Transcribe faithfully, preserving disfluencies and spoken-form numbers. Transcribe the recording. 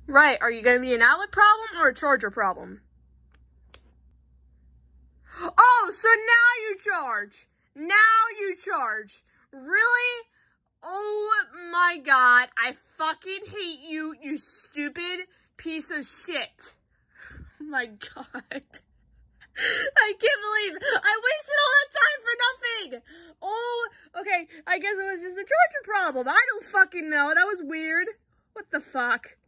Right, are you gonna be an outlet problem or a charger problem? Oh, so now you charge. Now you charge. Really? Oh my god, I fucking hate you, you stupid piece of shit. Oh my god. I can't believe I wasted all that time for nothing. Oh, okay, I guess it was just a charger problem. I don't fucking know. That was weird. What the fuck?